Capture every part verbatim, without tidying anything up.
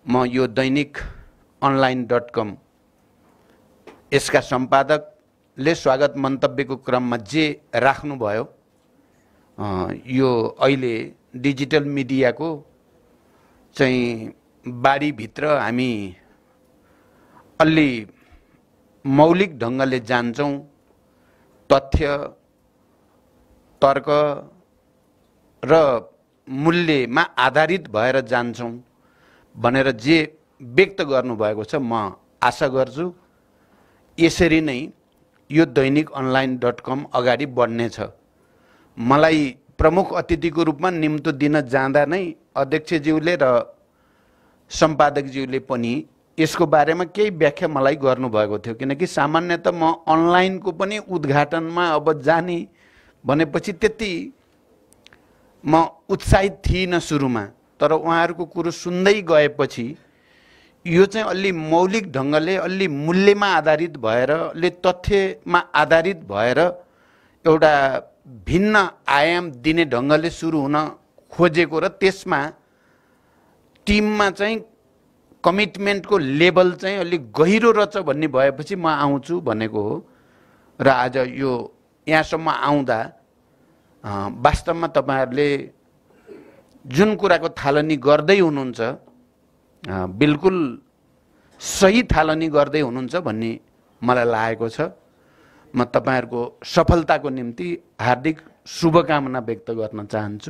म यो दैनिक online dot कम यसका सम्पादकले स्वागत मन्तव्यको क्रममा जे राख्नुभयो यो अहिले डिजिटल मिडियाको चाहिँ बारीभित्र हामी अलि मौलिक ढङ्गले जान्छौँ, तथ्य तर्क र मूल्यमा आधारित भएर जान्छौँ भनेर जे व्यक्त गर्नुभएको छ, म आशा गर्छु यसरी नै यो दैनिक अनलाइन डट कम अगाडि बढ्नेछ। मलाई प्रमुख अतिथिको रूपमा निम्तो दिन जाँदा नै अध्यक्षज्यूले र सम्पादकज्यूले पनि यसको बारेमा केही व्याख्या मलाई गर्नुभएको थियो, किनकि सामान्यतः म अनलाइनको पनि उद्घाटनमा अब जाने भनेपछि त्यति म उत्साहित थिइनँ सुरुमा, तर उहाँहरूको कुरो सुन्दै गएपछि यो चाहिँ अलि मौलिक ढङ्गले, अलि मूल्यमा आधारित भएर, अलि तथ्यमा आधारित भएर एउटा भिन्न आयाम दिने ढङ्गले सुरु हुन खोजेको र त्यसमा टिममा चाहिँ कमिटमेन्टको लेभल चाहिँ अलि गहिरो रहेछ भन्ने भएपछि म आउँछु भनेको हो। र आज यो यहाँसम्म आउँदा वास्तवमा तपाईहरुले जुन कुराको थालनी गर्दै हुनुहुन्छ बिल्कुल सही थालनी गर्दै हुनुहुन्छ भन्ने मलाई लागेको छ। म तपाईहरुको सफलताको निम्ति हार्दिक शुभकामना व्यक्त गर्न चाहन्छु।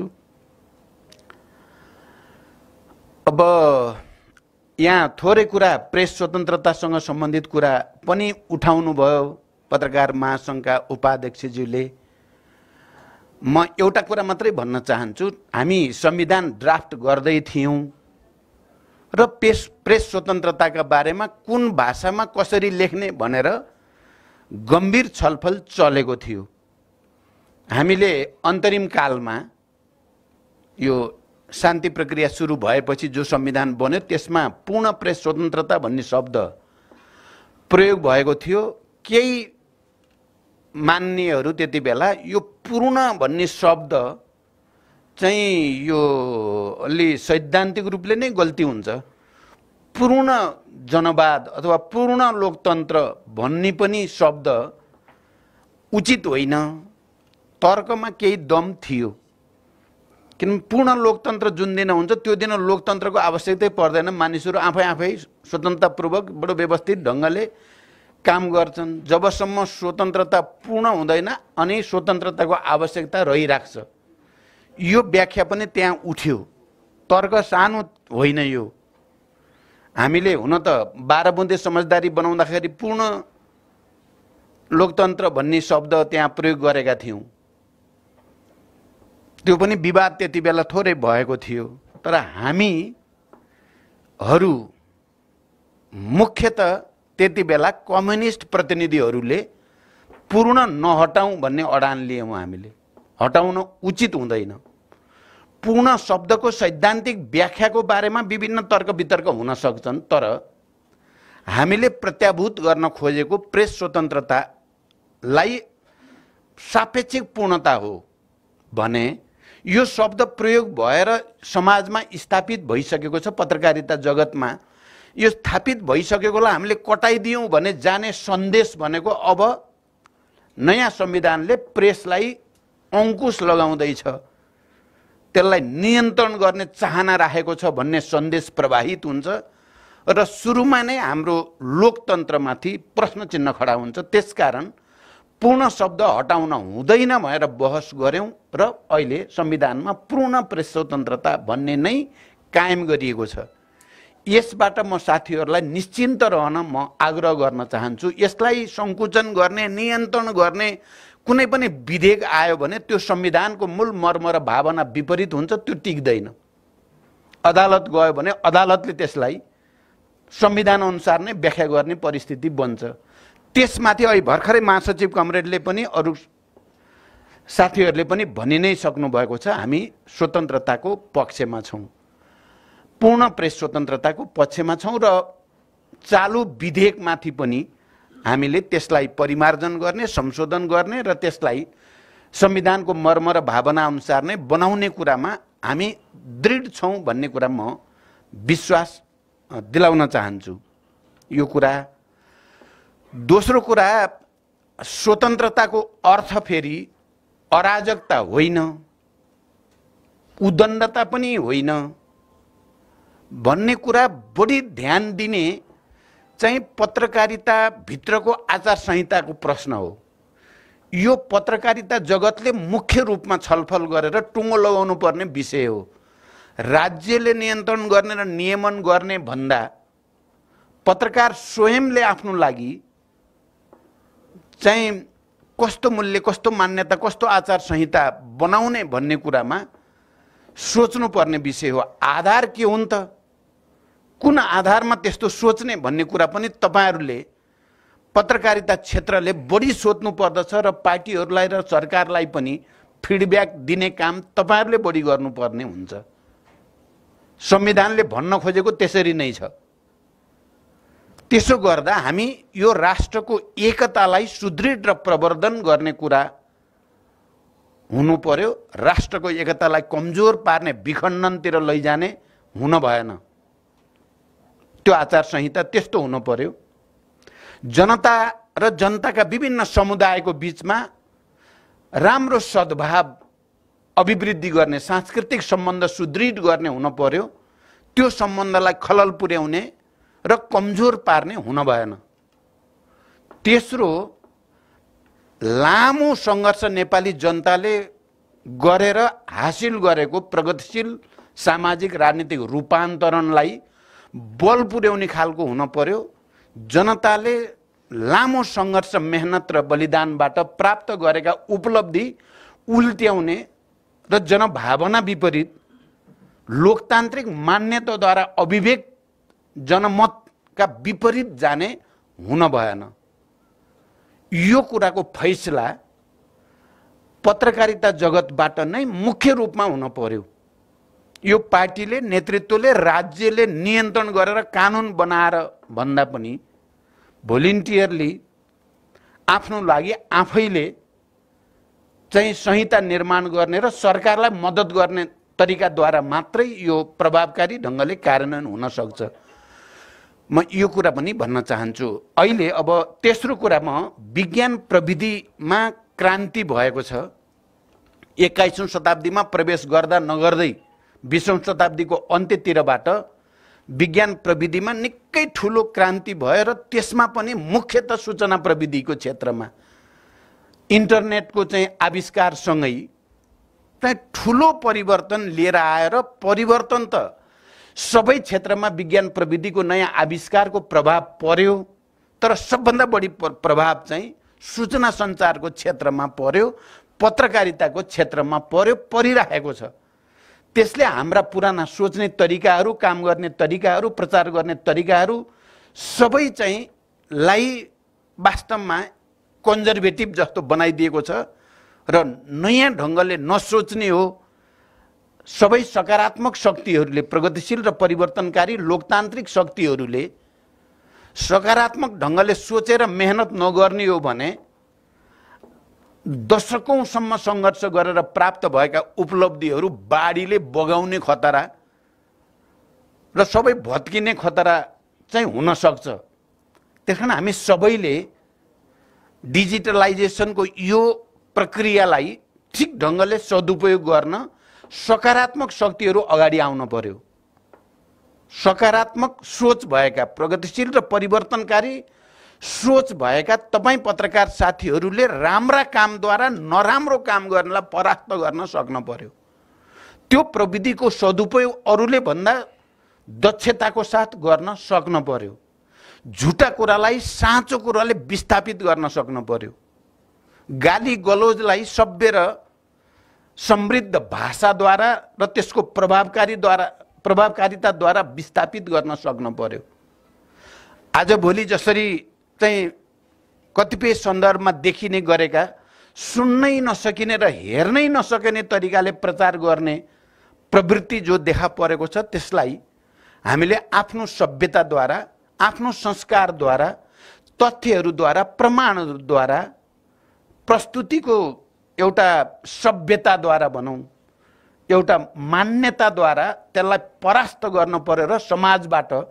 अब यहाँ थोरै कुरा प्रेस स्वतन्त्रतासँग सम्बन्धित कुरा पनि उठाउनु भयो पत्रकार महासंघका उपाध्यक्षज्यूले। म एउटा कुरा मात्रै भन्न चाहन्छु, हामी संविधान ड्राफ्ट गर्दै थियौं र प्रेस प्रेस स्वतन्त्रताका बारेमा कुन भाषामा कसरी लेख्ने भनेर गम्भीर छलफल चलेको थियो। हामीले अन्तरिम कालमा यो शान्ति प्रक्रिया सुरु भएपछि जो संविधान बन्यो त्यसमा पूर्ण प्रेस स्वतन्त्रता भन्ने शब्द प्रयोग भएको थियो। केही मान्नेहरू त्यति बेला यो पूर्ण भन्ने शब्द चाहिँ यो अलि सैद्धान्तिक रूपले नै गल्ती हुन्छ, पूर्ण जनवाद अथवा पूर्ण लोकतन्त्र भन्ने पनि शब्द उचित होइन। तर्कमा केही दम थियो, किन पूर्ण लोकतन्त्र जुन दिन हुन्छ त्यो दिन लोकतन्त्रको आवश्यकतै पर्दैन। मानिसहरू आफै आफै स्वतन्त्रतापूर्वक बडो व्यवस्थित ढङ्गले काम गर्छन्। जबसम्म स्वतन्त्रता पूर्ण हुँदैन अनि स्वतन्त्रताको आवश्यकता रहिराख्छ। यो व्याख्या पनि त्यहाँ उठ्यो। तर्क सानो होइन यो। हामीले हुन त बाह्र बुँदे समझदारी बनाउँदाखेरि पूर्ण लोकतन्त्र भन्ने शब्द त्यहाँ प्रयोग गरेका थियौं। त्यो पनि विवाद त्यति बेला थोरै भएको थियो। तर हामीहरू मुख्यतः त्यति बेला कम्युनिस्ट प्रतिनिधिहरूले पूर्ण नहटाउँ भन्ने अडान लियौं। हामीले हटाउन उचित हुँदैन। पूर्ण शब्दको सैद्धान्तिक व्याख्याको बारेमा विभिन्न तर्क वितर्क हुन सक्छन्, तर हामीले प्रत्याभूत गर्न खोजेको प्रेस स्वतन्त्रतालाई सापेक्षिक पूर्णता हो भने यो शब्द प्रयोग भएर समाजमा स्थापित भइसकेको छ। पत्रकारिता जगतमा यो स्थापित भइसकेकोलाई हामीले कटाइदियौं भने जाने सन्देश भनेको अब नयाँ संविधानले प्रेसलाई अंकुश लगाउँदैछ, त्यसलाई नियन्त्रण गर्ने चाहना राखेको छ भन्ने सन्देश प्रवाहित हुन्छ र सुरुमा नै हाम्रो लोकतन्त्रमाथि प्रश्न चिन्ह खडा हुन्छ। त्यसकारण पूर्ण शब्द हटाउन हुँदैन भनेर बहस गर्यौं र अहिले संविधानमा पूर्ण प्रेस स्वतन्त्रता भन्ने नै कायम गरिएको छ। यसबाट म साथीहरूलाई निश्चिन्त रहन म आग्रह गर्न चाहन्छु। यसलाई संकुचन गर्ने, नियन्त्रण गर्ने कुनै पनि विधेयक आयो भने त्यो संविधानको मूल मर्म र भावना विपरीत हुन्छ, त्यो टिक्दैन। अदालत गयो भने अदालतले त्यसलाई संविधान अनुसार नै व्याख्या गर्ने परिस्थिति बन्छ। त्यसमाथि अहिले भर्खरै महासचिव कमरेडले पनि अरु साथीहरूले पनि भनि नै सक्नु भएको छ, हामी स्वतन्त्रताको पक्षमा छौं, पूर्ण प्रेस स्वतन्त्रताको पक्षमा छौं र चालु विधेयकमाथि पनि हामीले त्यसलाई परिमार्जन गर्ने, संशोधन गर्ने र त्यसलाई संविधानको मर्म र भावना अनुसार नै बनाउने कुरामा हामी दृढ छौं भन्ने कुरा म विश्वास दिलाउन चाहन्छु यो कुरा। दोस्रो कुरा, स्वतन्त्रताको अर्थ फेरि अराजकता होइन, उद्दण्डता पनि होइन भन्ने कुरा बढी ध्यान दिने चाहिँ पत्रकारिता भित्रको आचार संहिताको प्रश्न हो। यो पत्रकारिता जगतले मुख्य रूपमा छलफल गरेर टुङ्गो लगाउनु पर्ने विषय हो। राज्यले नियन्त्रण गर्ने र नियमन गर्ने भन्दा पत्रकार स्वयंले आफ्नो लागि चाहिँ कस्तो मूल्य, कस्तो मान्यता, कस्तो आचार संहिता बनाउने भन्ने कुरामा सोच्नुपर्ने विषय हो। आधार के हुन् त, कुन आधारमा त्यस्तो सोच्ने भन्ने कुरा पनि तपाईहरूले पत्रकारिता क्षेत्रले बढी सोध्नु पर्दछ र पार्टीहरूलाई र सरकारलाई पनि फिडब्याक दिने काम तपाईहरूले बढी गर्नुपर्ने हुन्छ। संविधानले भन्न खोजेको त्यसरी नै छ। त्यसो गर्दा हामी यो राष्ट्रको एकतालाई सुदृढ र प्रवर्धन गर्ने कुरा हुनु पर्यो। राष्ट्रको एकतालाई कमजोर पार्ने, विखण्डनतिर लैजाने हुन भएन। त्यो आचार संहिता त्यस्तो हुनु पर्यो। जनता र जनताका विभिन्न समुदायको बीचमा राम्रो सद्भाव अभिवृद्धि गर्ने, सांस्कृतिक सम्बन्ध सुदृढ गर्ने हुन पर्यो। त्यो सम्बन्धलाई खलल पुर्याउने र कमजोर पार्ने हुन भएन। तेस्रो, लामो सङ्घर्ष नेपाली जनताले गरेर हासिल गरेको प्रगतिशील सामाजिक राजनीतिक रूपान्तरणलाई बल पुर्याउने खालको हुन पर्यो। जनताले लामो सङ्घर्ष, मेहनत र बलिदानबाट प्राप्त गरेका उपलब्धि उल्ट्याउने र जनभावना विपरीत लोकतान्त्रिक मान्यताद्वारा अभिव्यक्त जनमतका विपरीत जाने हुन भएन। यो कुराको फैसला पत्रकारिता जगतबाट नै मुख्य रूपमा हुन पर्यो। यो पार्टीले, नेतृत्वले, राज्यले नियन्त्रण गरेर कानुन बनाएर भन्दा पनि भोलिन्टियरली आफ्नो लागि आफैले चाहिँ संहिता निर्माण गर्ने र सरकारलाई मद्दत गर्ने तरिकाद्वारा मात्रै यो प्रभावकारी ढङ्गले कार्यान्वयन हुन सक्छ। म यो कुरा पनि भन्न चाहन्छु। अहिले अब तेस्रो कुरामा विज्ञान प्रविधिमा क्रान्ति भएको छ। एक्काइसौँ शताब्दीमा प्रवेश गर्दा नगर्दै बीसौँ शताब्दीको अन्त्यतिरबाट विज्ञान प्रविधिमा निकै ठुलो क्रान्ति भयो र त्यसमा पनि मुख्यतः सूचना प्रविधिको क्षेत्रमा इन्टरनेटको चाहिँ आविष्कारसँगै चाहिँ ठुलो परिवर्तन लिएर आएर, परिवर्तन त सबै क्षेत्रमा विज्ञान प्रविधिको नयाँ आविष्कारको प्रभाव पर्यो, तर सबभन्दा बढी प्रभाव चाहिँ सूचना सञ्चारको क्षेत्रमा पर्यो, पत्रकारिताको क्षेत्रमा पर्यो, परिरहेको छ। त्यसले हाम्रा पुराना सोच्ने तरिकाहरू, काम गर्ने तरिकाहरू, प्रचार गर्ने तरिकाहरू सबै चाहिँ लाई वास्तवमा कन्जर्भेटिभ जस्तो बनाइदिएको छ र नयाँ ढङ्गले नसोच्ने हो। सबै सकारात्मक शक्तिहरूले, प्रगतिशील र परिवर्तनकारी लोकतान्त्रिक शक्तिहरूले सकारात्मक ढङ्गले सोचेर मेहनत नगर्ने हो भने दशकौँसम्म सङ्घर्ष गरेर प्राप्त भएका उपलब्धिहरू बाढीले बगाउने खतरा र सबै भत्किने खतरा चाहिँ हुन सक्छ। त्यसकारण हामी सबैले डिजिटलाइजेसनको यो प्रक्रियालाई ठिक ढङ्गले सदुपयोग गर्न सकारात्मक शक्तिहरू अगाडि आउन पर्यो। सकारात्मक सोच भएका, प्रगतिशील र परिवर्तनकारी सोच भएका तपाईँ पत्रकार साथीहरूले राम्रा कामद्वारा नराम्रो काम गर्नलाई परास्त गर्न सक्न पर्यो। त्यो प्रविधिको सदुपयोग अरूले भन्दा दक्षताको साथ गर्न सक्न पर्यो। झुटा कुरालाई साँचो कुराले विस्थापित गर्न सक्न पर्यो। गाली गलोजलाई सभ्य र समृद्ध भाषाद्वारा र त्यसको प्रभावकारीद्वारा प्रभावकारिताद्वारा विस्थापित गर्न सक्न पर्यो। आजभोलि जसरी चाहिँ कतिपय सन्दर्भमा देखिने गरेका सुन्नै नसकिने र हेर्नै नसकिने तरिकाले प्रचार गर्ने प्रवृत्ति जो देखा परेको छ, त्यसलाई हामीले आफ्नो सभ्यताद्वारा, आफ्नो संस्कारद्वारा, तथ्यहरूद्वारा, प्रमाणहरूद्वारा, प्रस्तुतिको एउटा सभ्यताद्वारा भनौँ, एउटा मान्यताद्वारा त्यसलाई परास्त गर्न पर्यो र समाजबाट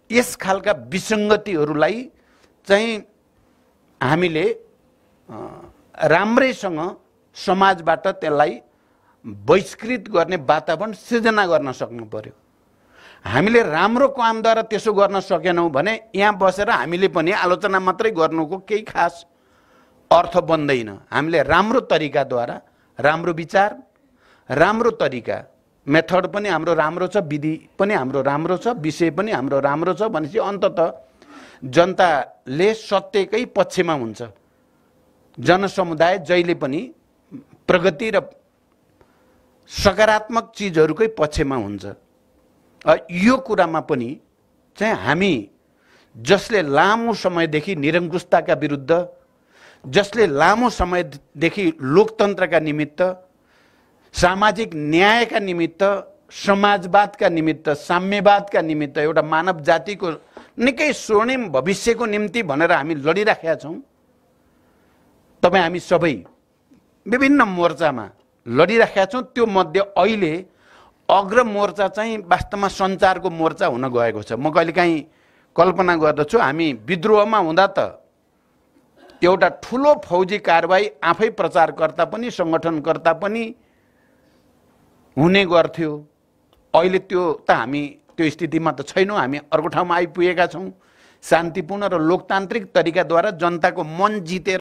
यस खालका विसङ्गतिहरूलाई चाहिँ हामीले राम्रैसँग समाजबाट त्यसलाई बहिष्कृत गर्ने वातावरण सृजना गर्न सक्नु पर्यो। हामीले राम्रो कामद्वारा त्यसो गर्न सकेनौँ भने यहाँ बसेर हामीले पनि आलोचना मात्रै गर्नुको केही खास अर्थ बन्दैन। हामीले राम्रो तरिकाद्वारा राम्रो विचार, राम्रो तरिका, मेथड पनि हाम्रो राम्रो छ, विधि पनि हाम्रो राम्रो छ, विषय पनि हाम्रो राम्रो छ भनेपछि अन्ततः जनताले सत्यकै पक्षमा हुन्छ। जनसमुदाय जहिले पनि प्रगति र सकारात्मक चिजहरूकै पक्षमा हुन्छ। यो कुरामा पनि चाहिँ हामी जसले लामो समयदेखि निरङ्कुशताका विरुद्ध, जसले लामो समयदेखि लोकतन्त्रका निमित्त, सामाजिक न्यायका निमित्त, समाजवादका निमित्त, साम्यवादका निमित्त, एउटा मानव जातिको निकै स्वर्णिम भविष्यको निम्ति भनेर हामी लडिराखेका छौँ। तपाईँ हामी सबै विभिन्न मोर्चामा लडिराखेका छौँ। त्यो मध्ये अहिले अग्र मोर्चा चाहिँ वास्तवमा सञ्चारको मोर्चा हुन गएको छ। म कहिलेकाहीँ कल्पना गर्दछु हामी विद्रोहमा हुँदा त एउटा ठुलो फौजी कारबाही आफै प्रचारकर्ता पनि सङ्गठनकर्ता पनि हुने गर्थ्यो। अहिले त्यो त हामी त्यो स्थितिमा त छैनौँ। हामी अर्को ठाउँमा आइपुगेका छौँ। शान्तिपूर्ण र लोकतान्त्रिक तरिकाद्वारा जनताको मन जितेर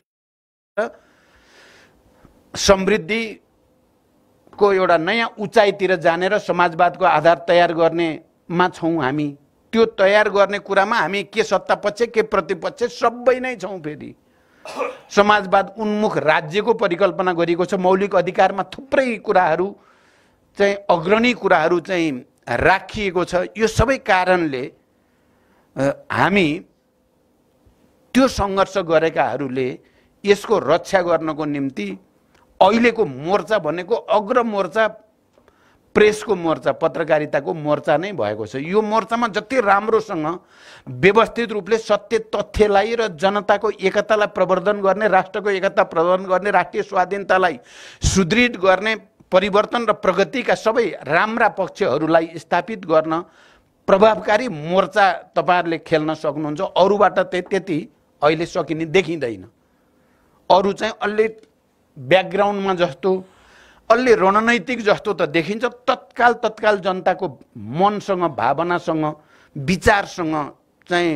समृद्धिको एउटा नयाँ उचाइतिर जाने र समाजवादको आधार तयार गर्नेमा छौँ हामी। त्यो तयार गर्ने कुरामा हामी के सत्तापक्ष के प्रतिपक्ष सबै नै छौँ। फेरि समाजवाद उन्मुख राज्यको परिकल्पना गरिएको छ। मौलिक अधिकारमा थुप्रै कुराहरू चाहिँ अग्रणी कुराहरू चाहिँ राखिएको छ। यो सबै कारणले हामी त्यो सङ्घर्ष गरेकाहरूले यसको रक्षा गर्नको निम्ति अहिलेको मोर्चा भनेको अग्र मोर्चा प्रेसको मोर्चा, पत्रकारिताको मोर्चा नै भएको छ। यो मोर्चामा जति राम्रोसँग व्यवस्थित रूपले सत्य तथ्यलाई र जनताको एकतालाई प्रवर्धन गर्ने, राष्ट्रको एकता प्रवर्धन गर्ने, राष्ट्रिय स्वाधीनतालाई सुदृढ गर्ने, परिवर्तन र प्रगतिका सबै राम्रा पक्षहरूलाई स्थापित गर्न प्रभावकारी मोर्चा तपाईहरुले खेल्न सक्नुहुन्छ। अरूबाट त्यति अहिले सकिने देखिँदैन। अरू चाहिँ अलि ब्याकग्राउन्डमा जस्तो, अलि रणनैतिक जस्तो त देखिन्छ। तत्काल तत्काल जनताको मनसँग, भावनासँग, विचारसँग चाहिँ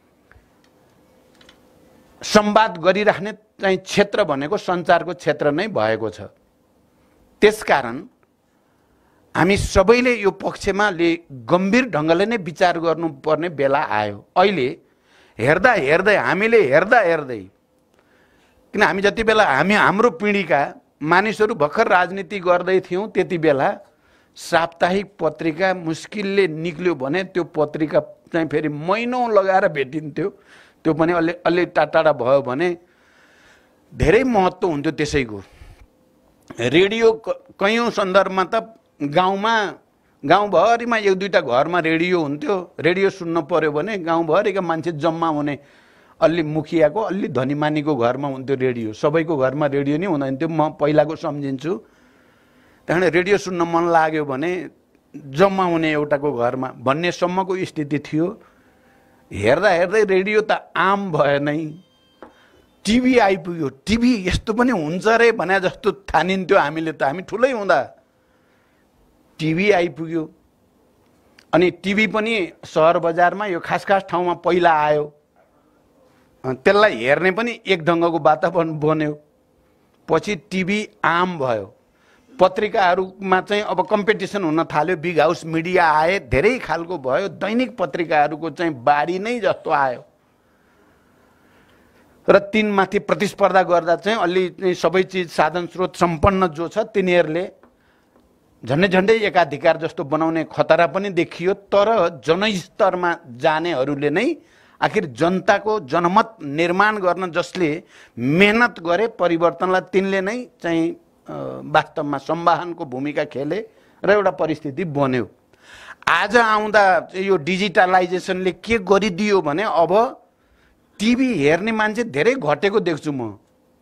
संवाद गरिराख्ने चाहिँ क्षेत्र भनेको सञ्चारको क्षेत्र नै भएको छ। त्यसकारण हामी सबैले यो पक्षमा गम्भीर ढङ्गले नै विचार गर्नुपर्ने बेला आयो। अहिले हेर्दा हेर्दै हामीले हेर्दा हेर्दै किन हामी जति बेला हामी हाम्रो पिँढीका मानिसहरू भर्खर राजनीति गर्दै थियौँ त्यति बेला साप्ताहिक पत्रिका मुस्किलले निक्ल्यो भने त्यो पत्रिका चाहिँ फेरि महिनौँ लगाएर भेटिन्थ्यो। त्यो पनि अलि अलि टाढा भयो भने धेरै महत्त्व हुन्थ्यो त्यसैको। रेडियो कयौँ सन्दर्भमा त गाउँमा गाउँभरिमा एक दुईवटा घरमा रेडियो हुन्थ्यो। रेडियो सुन्न पर्यो भने गाउँभरिका मान्छे जम्मा हुने, अलि मुखियाको अलि धनीमानीको घरमा हुन्थ्यो रेडियो। सबैको घरमा रेडियो नै हुँदैन थियो, म पहिलाको सम्झिन्छु। त्यहाँबाट रेडियो सुन्न मन लाग्यो भने जम्मा हुने एउटाको घरमा भन्ने सम्मको स्थिति थियो। हेर्दा हेर्दै रेडियो त आम भयो नै। टिभी आइपुग्यो। टिभी यस्तो पनि हुन्छ रे भने जस्तो ठानिन्थ्यो हामीले त। हामी ठुलै हुँदा टिभी आइपुग्यो। अनि टिभी पनि सहर बजारमा यो खास खास ठाउँमा पहिला आयो। त्यसलाई हेर्ने पनि एक ढङ्गको वातावरण बन्यो। पछि टिभी आम भयो। पत्रिकाहरूमा चाहिँ अब कम्पिटिसन हुन थाल्यो। बिग हाउस मिडिया आए, धेरै खालको भयो। दैनिक पत्रिकाहरूको चाहिँ बारी नै जस्तो आयो र तीनमाथि प्रतिस्पर्धा गर्दा चाहिँ अलि सबै चिज साधन स्रोत सम्पन्न जो छ तिनीहरूले झन्डै झन्डै एकाधिकार जस्तो बनाउने खतरा पनि देखियो। तर जनस्तरमा जानेहरूले नै आखिर जनताको जनमत निर्माण गर्न जसले मेहनत गरे परिवर्तनलाई, तिनले नै चाहिँ वास्तवमा संवाहनको भूमिका खेले र एउटा परिस्थिति बन्यो। आज आउँदा यो डिजिटलाइजेसनले के गरिदियो भने अब टिभी हेर्ने मान्छे धेरै घटेको देख्छु म।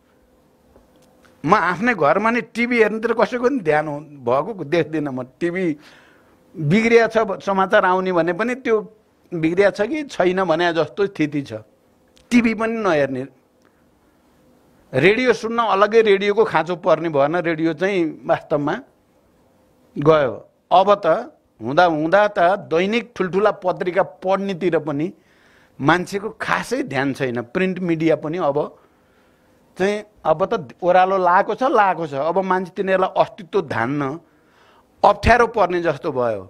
म आफ्नै घरमा नि टिभी हेर्नुतिर कसैको पनि ध्यान भएको देख्दिनँ म। टिभी बिग्रिया छ समाचार आउने भने पनि त्यो बिग्रिया छ कि छैन भने जस्तो स्थिति छ। टिभी पनि नहेर्ने, रेडियो सुन्न अलग्गै रेडियोको खाँचो पर्ने भएन, रेडियो चाहिँ वास्तवमा गयो। अब त हुँदा हुँदा त दैनिक ठुल्ठुला पत्रिका पढ्नेतिर पनि मान्छेको खासै ध्यान छैन। प्रिन्ट मिडिया पनि अब चाहिँ अब त ओह्रालो लाएको छ लाएको छ अब मान्छे तिनीहरूलाई अस्तित्व धान्न अप्ठ्यारो पर्ने जस्तो भयो।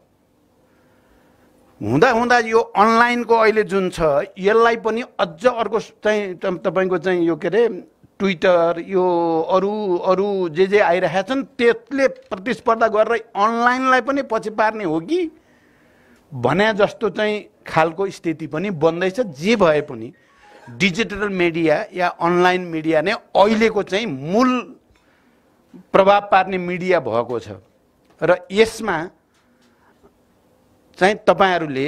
हुँदा हुँदा यो अनलाइनको अहिले जुन छ यसलाई पनि अझ अर्को चाहिँ तपाईँको चाहिँ यो के अरे ट्विटर यो अरू अरू जे जे आइरहेका छन् त्यसले प्रतिस्पर्धा गरेर अनलाइनलाई पनि पछि पार्ने हो कि भने जस्तो चाहिँ खालको स्थिति पनि बन्दैछ। जे भए पनि डिजिटल मिडिया या अनलाइन मिडिया नै अहिलेको चाहिँ मूल प्रभाव पार्ने मिडिया भएको छ र यसमा चाहिँ तपाईहरूले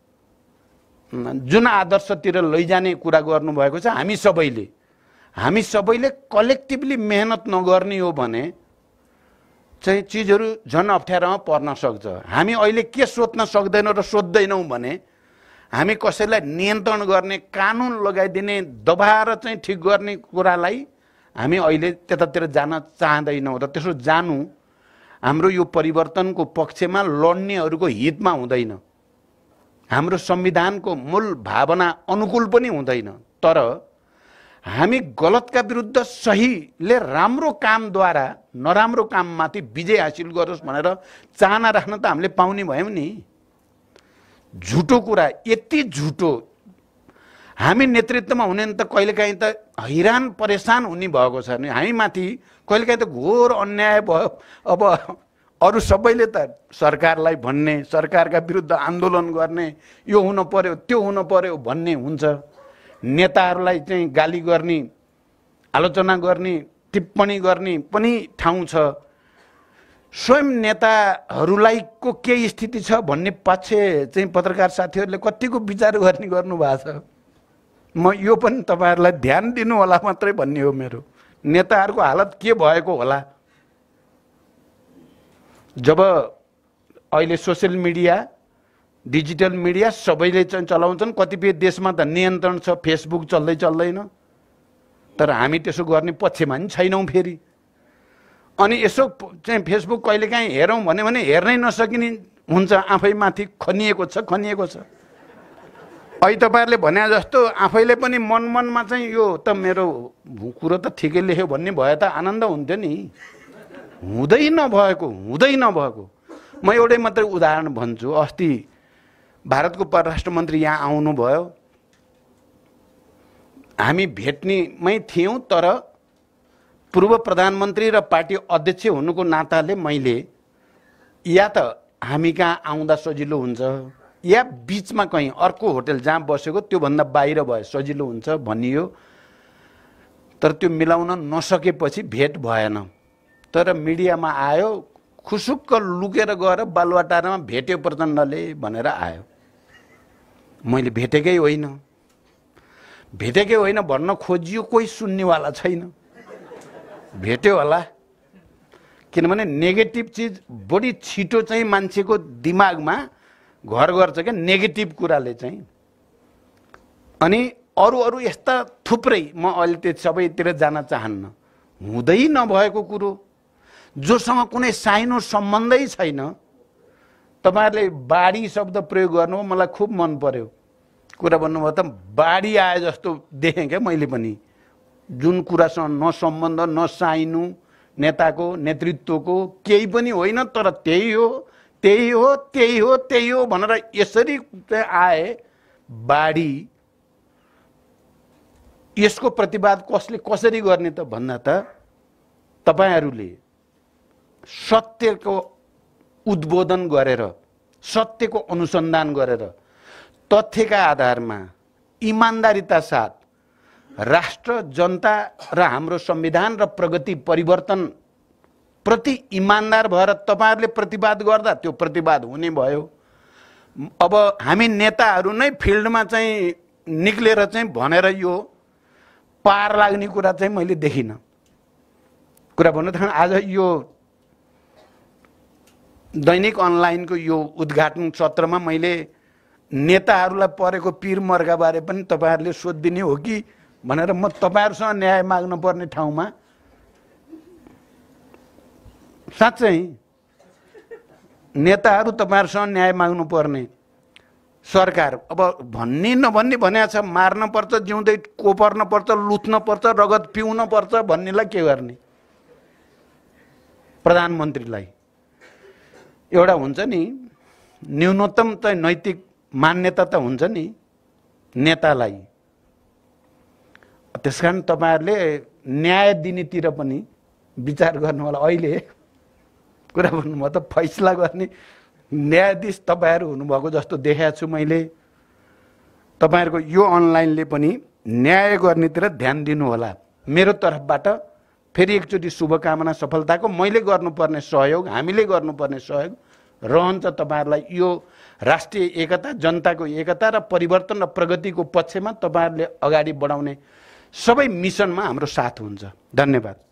जुन आदर्शतिर लैजाने कुरा गर्नुभएको छ हामी सबैले हामी सबैले कलेक्टिभली मेहनत नगर्ने हो भने चाहिँ चिजहरू झन् अप्ठ्यारोमा पर्न सक्छ। हामी अहिले के सोध्न सक्दैनौँ र सोध्दैनौँ भने हामी कसैलाई नियन्त्रण गर्ने कानुन लगाइदिने दबाएर चाहिँ ठिक गर्ने कुरालाई हामी अहिले त्यतातिर जान चाहँदैनौँ र त्यसो जानु हाम्रो यो परिवर्तनको पक्षमा लड्नेहरूको हितमा हुँदैन, हाम्रो संविधानको मूल भावना अनुकूल पनि हुँदैन। तर हामी गलतका विरुद्ध सहीले राम्रो कामद्वारा नराम्रो काममाथि विजय हासिल गरोस् भनेर चाहना राख्न त हामीले पाउने भयौँ नि। झुटो कुरा यति झुटो हामी नेतृत्वमा हुने त कहिलेकाहीँ त हैरान परेशान हुने भएको छ नि। हामी माथि कहिलेकाहीँ त घोर अन्याय भयो। अब अरू सबैले त सरकारलाई भन्ने, सरकारका विरुद्ध आन्दोलन गर्ने, यो हुन पर्यो त्यो हुन पर्यो भन्ने हुन्छ। नेताहरूलाई चाहिँ गाली गर्ने, आलोचना गर्ने, टिप्पणी गर्ने पनि ठाउँ छ। स्वयं नेताहरूलाई को के स्थिति छ भन्ने पक्ष चाहिँ पत्रकार साथीहरूले कतिको विचार गर्ने गर्नु भएको छ। म यो पनि तपाईहरुलाई ध्यान दिनु होला मात्रै भन्ने हो मेरो। नेताहरूको हालत के भएको होला जब अहिले सोशल मिडिया डिजिटल मिडिया सबैले चाहिँ चलाउँछन्। कतिपय देशमा त नियन्त्रण छ, फेसबुक चल्दै चल्दैन, तर हामी त्यसो गर्ने पक्षमा नि छैनौं फेरि। अनि यसो चाहिँ फेसबुक कहिलेकाहीँ हेरौँ भने भने हेर्नै नसकिने हुन्छ, आफैमाथि खनिएको छ खनिएको छ। अहिले तपाईहरुले भने जस्तो आफैले पनि मन मनमा चाहिँ यो त मेरो कुरो त ठिकै लेख्यो भन्ने भए त आनन्द हुन्थ्यो नि। हुँदै नभएको हुँदै नभएको म एउटै मात्रै उदाहरण भन्छु। अस्ति भारतको परराष्ट्र मन्त्री यहाँ आउनुभयो, हामी भेट्नेमै थियौं, तर पूर्व प्रधानमन्त्री र पार्टी अध्यक्ष हुनुको नाताले मैले या त हामी कहाँ आउँदा सजिलो हुन्छ या बीचमा कहीँ अर्को होटल जहाँ बसेको त्यो भन्दा बाहिर भए सजिलो हुन्छ भनियो। तर त्यो मिलाउन नसकेपछि भेट भएन। तर मिडियामा आयो, खुसुक्क लुकेर गएर बालुवाटारमा भेट्यो प्रचण्डले भनेर आयो। मैले भेटेकै होइन भेटेकै होइन भन्न खोजियो, कोही सुन्नेवाला छैन। भेट्यो होला, किनभने नेगेटिभ चिज बढी छिटो चाहिँ मान्छेको दिमागमा घर गर्छ क्या नेगेटिभ कुराले चाहिँ। अनि अरू अरू यस्ता थुप्रै, म अहिले त्यो सबैतिर जान चाहन्न। हुँदै नभएको कुरो जोसँग कुनै साइनो सम्बन्धै छैन। तपाईहरुले बाढी शब्द प्रयोग गर्नु मलाई खुब मन पर्यो। कुरा भन्नुभयो त बाढी आए जस्तो देखेँ क्या मैले पनि। जुन कुरासँग न सम्बन्ध न साइनो, नेताको नेतृत्वको केही पनि होइन, तर त्यही हो त्यही हो त्यही हो त्यही हो भनेर यसरी आए बाढी। यसको प्रतिवाद कसले कसरी गर्ने त भन्दा त तपाईहरुले सत्यको उद्बोधन गरेर, सत्यको अनुसन्धान गरेर, तथ्यका आधारमा इमानदारीता साथ राष्ट्र, जनता र हाम्रो संविधान र प्रगति परिवर्तन प्रति इमानदार भएर तपाईहरुले प्रतिवाद गर्दा त्यो प्रतिवाद हुने भयो। अब हामी नेताहरू नै फिल्डमा चाहिँ निक्लेर चाहिँ भनेर यो पार लाग्ने कुरा चाहिँ मैले देखिन। कुरा भन्नु त आज यो दैनिक अनलाइनको यो उद्घाटन सत्रमा मैले नेताहरूलाई परेको पीर मर्काबारे पनि तपाईँहरूले सोधिदिने हो कि भनेर म तपाईँहरूसँग न्याय माग्नु पर्ने ठाउँमा साँच्चै नेताहरू तपाईँहरूसँग न्याय माग्नु पर्ने, सरकार अब भन्ने नभन्ने भनेको छ, मार्न पर्छ, जिउँदै कोपर्न पर्छ, लुट्न पर्छ, रगत पिउन पर्छ भन्नेलाई के गर्ने? प्रधानमन्त्रीलाई एउटा हुन्छ नि न्यूनतम चाहिँ नैतिक मान्यता त हुन्छ नि नेतालाई। त्यसकारण तपाईँहरूले न्याय दिनेतिर पनि विचार गर्नु होला। अहिले कुरा भन्नुभयो त फैसला गर्ने न्यायाधीश तपाईँहरू हुनुभएको जस्तो देखाएको छु मैले। तपाईँहरूको यो अनलाइनले पनि न्याय गर्नेतिर ध्यान दिनु होला। मेरो तर्फबाट फेरि एकचोटि शुभकामना सफलताको। मैले गर्नुपर्ने सहयोग, हामीले गर्नुपर्ने सहयोग रहन्छ तपाईँहरूलाई। यो राष्ट्रिय एकता, जनताको एकता र परिवर्तन र प्रगतिको पक्षमा तपाईँहरूले अगाडि बढाउने सबै मिसनमा हाम्रो साथ हुन्छ। धन्यवाद।